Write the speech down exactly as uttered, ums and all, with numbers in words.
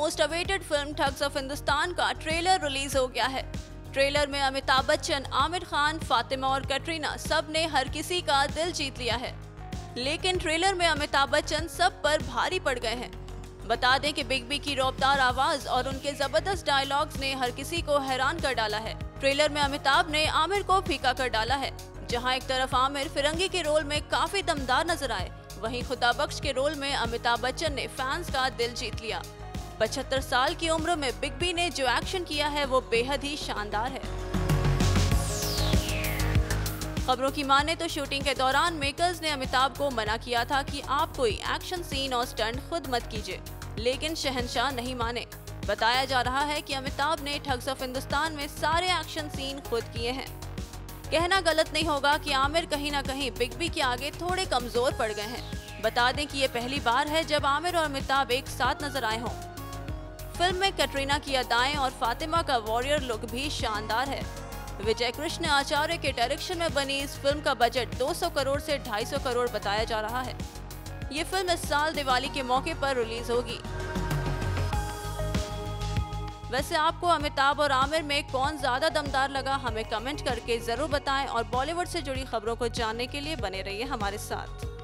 Most awaited film thugs of Hindustan का trailer release हो गया है। ट्रेलर में अमिताभ बच्चन, आमिर खान, फातिमा और कटरीना सब ने हर किसी का दिल जीत लिया है। लेकिन ट्रेलर में अमिताभ बच्चन सब पर भारी पड़ गए हैं। बता दें कि बिग बी की रौबदार आवाज और उनके जबरदस्त डायलॉग्स ने हर किसी को हैरान कर डाला है। ट्रेलर में अमिताभ ने आमिर को फीका कर डाला है। जहां एक तरफ आमिर फिरंगी के रोल में काफी दमदार नजर आए, वहीं खुदाबख्श के रोल में अमिताभ बच्चन ने फैंस का दिल जीत लिया। पचहत्तर साल की उम्र में बिग बी ने जो एक्शन किया है वो बेहद ही शानदार है। खबरों की माने तो शूटिंग के दौरान मेकर्स ने अमिताभ को मना किया था कि आप कोई एक्शन सीन और स्टंट खुद मत कीजिए, लेकिन शहंशाह नहीं माने। बताया जा रहा है कि अमिताभ ने ठग्स ऑफ हिंदुस्तान में सारे एक्शन सीन खुद किए हैं। कहना गलत नहीं होगा कि आमिर कहीं ना कहीं बिग बी के आगे थोड़े कमजोर पड़ गए हैं। बता दें कि ये पहली बार है जब आमिर और अमिताभ एक साथ नजर आए हों। फिल्म में कटरीना की अदाएं और फातिमा का वॉरियर लुक भी शानदार है। विजय कृष्ण आचार्य के डायरेक्शन में बनी इस फिल्म का बजट दो सौ करोड़ से ढाई सौ करोड़ बताया जा रहा है। ये फिल्म इस साल दिवाली के मौके पर रिलीज होगी। वैसे आपको अमिताभ और आमिर में कौन ज्यादा दमदार लगा, हमें कमेंट करके जरूर बताएं और बॉलीवुड से जुड़ी खबरों को जानने के लिए बने रहिए हमारे साथ।